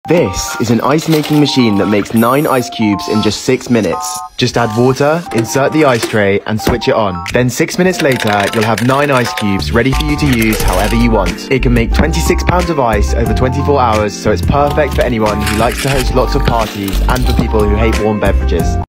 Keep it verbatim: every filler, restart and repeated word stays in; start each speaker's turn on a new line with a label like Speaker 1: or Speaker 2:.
Speaker 1: This is an ice making machine that makes nine ice cubes in just six minutes. Just add water, insert the ice tray and switch it on. Then six minutes later, you'll have nine ice cubes ready for you to use however you want. It can make twenty-six pounds of ice over twenty-four hours, so it's perfect for anyone who likes to host lots of parties and for people who hate warm beverages.